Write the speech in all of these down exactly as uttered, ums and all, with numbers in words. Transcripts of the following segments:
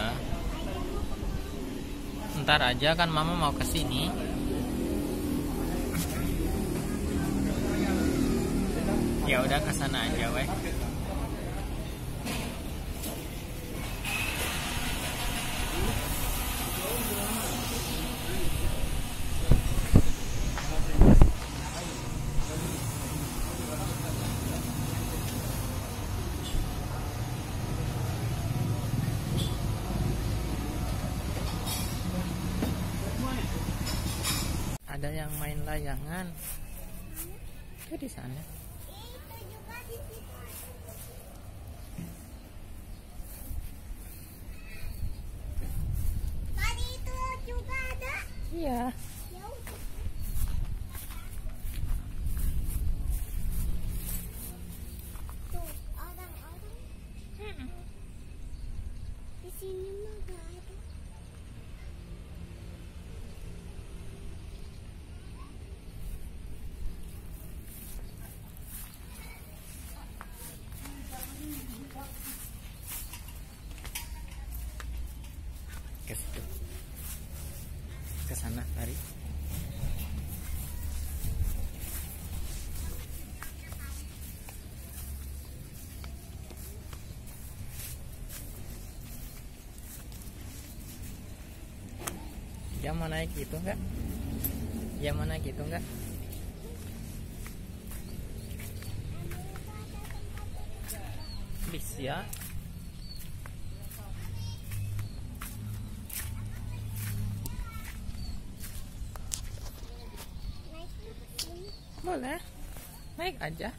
Iya. Ntar aja kan mama mau ke sini. Ya udah ke sana aja weh. Ada yang main layangan. Itu di sana. Tadi itu juga ada. Iya. Tuh, orang-orang. Di sini mah gak ada. Ke situ. Ke sana, lari. Dia mau naik itu enggak? Dia mau naik itu enggak? Bisa. Naik ke sini. Boleh. Naik aja.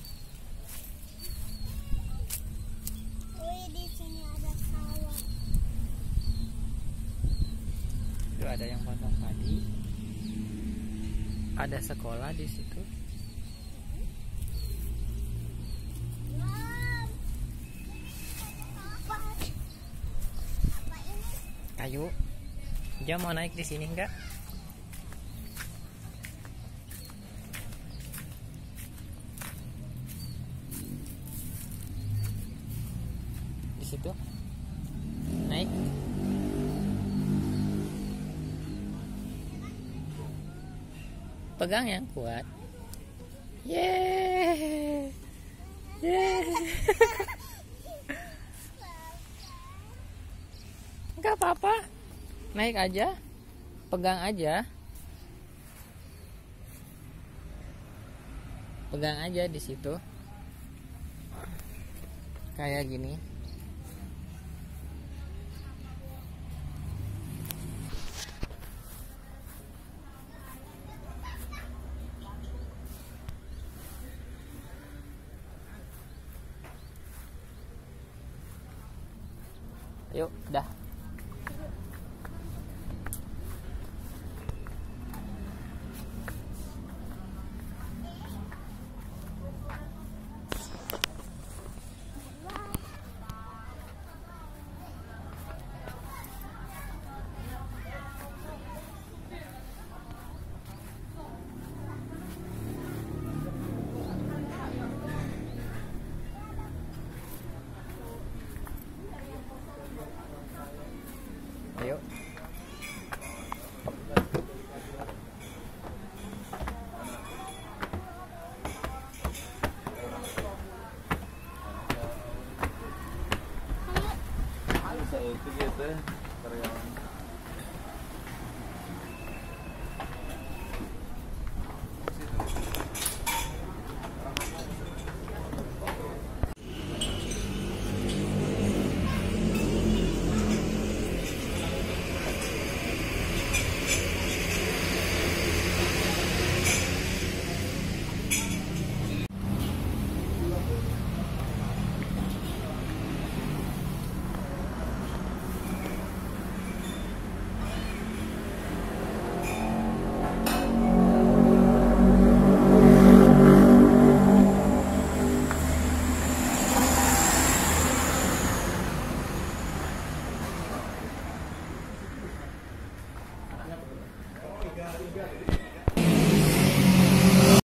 Wih, di sini ada sawah. Itu ada yang potong padi. Ada sekolah di situ. Mom. Apa? Apa ini? Kayu. Dia mau naik di sini enggak? Di situ. Naik. Pegang yang kuat. Yeay. Yeay. Enggak apa-apa. Naik aja. Pegang aja. Pegang aja di situ. Kayak gini. Yuk, dah. Ayo. Saya itu gitu karyawan. got it. You got it.